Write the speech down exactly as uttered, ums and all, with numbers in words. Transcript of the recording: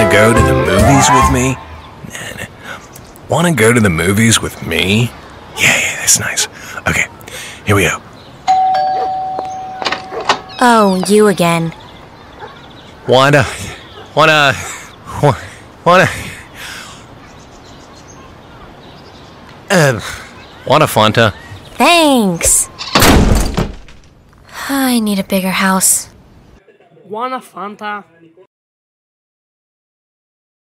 Wanna go to the movies with me? Nah, nah. Wanna go to the movies with me? Yeah, yeah, that's nice. Okay, here we go. Oh, you again. Wanna, wanna, wa- wanna, uh, want a Fanta? Thanks. I need a bigger house. Want a Fanta?